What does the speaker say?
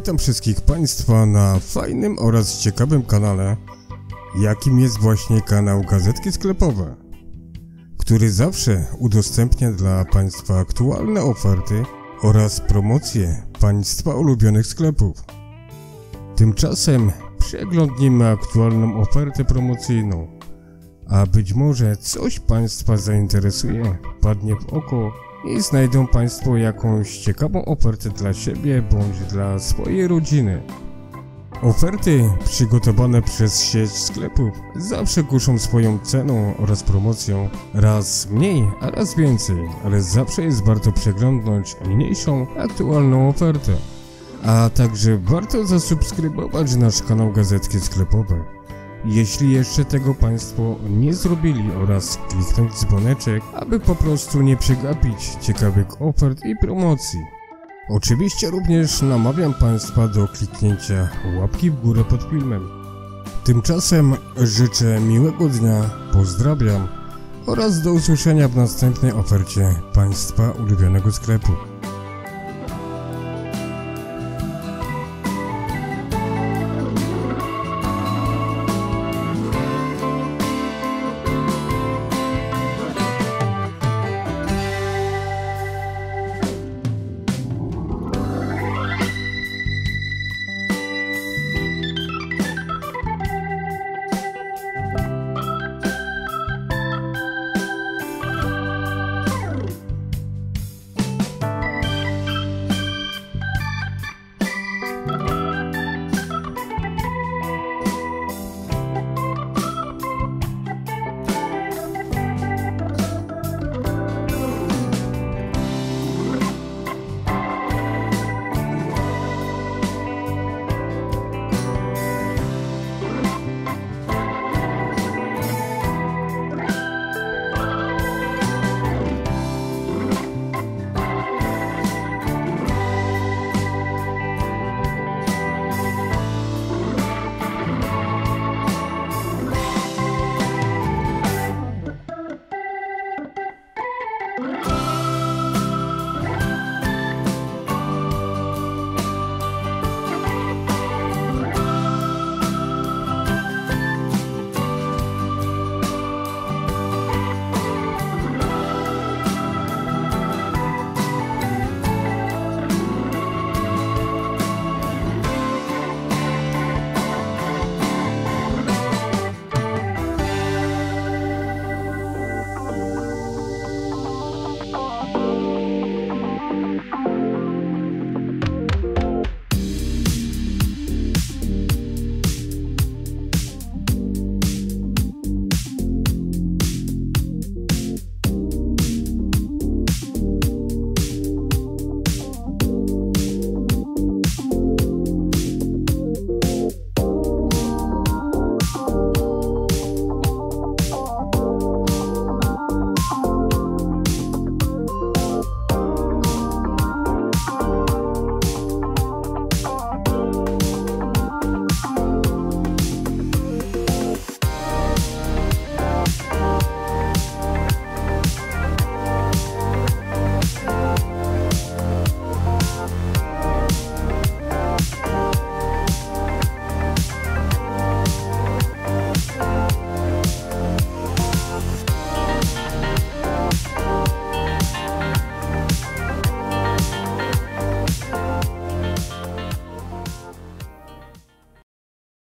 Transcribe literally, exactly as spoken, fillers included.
Witam wszystkich Państwa na fajnym oraz ciekawym kanale, jakim jest właśnie kanał Gazetki Sklepowe, który zawsze udostępnia dla Państwa aktualne oferty oraz promocje Państwa ulubionych sklepów. Tymczasem przeglądnijmy aktualną ofertę promocyjną, a być może coś Państwa zainteresuje, padnie w oko i znajdą Państwo jakąś ciekawą ofertę dla siebie bądź dla swojej rodziny. Oferty przygotowane przez sieć sklepów zawsze kuszą swoją ceną oraz promocją, raz mniej, a raz więcej, ale zawsze jest warto przeglądnąć mniejszą, aktualną ofertę. A także warto zasubskrybować nasz kanał Gazetki Sklepowe, jeśli jeszcze tego Państwo nie zrobili, oraz kliknąć dzwoneczek, aby po prostu nie przegapić ciekawych ofert i promocji. Oczywiście również namawiam Państwa do kliknięcia łapki w górę pod filmem. Tymczasem życzę miłego dnia, pozdrawiam oraz do usłyszenia w następnej ofercie Państwa ulubionego sklepu.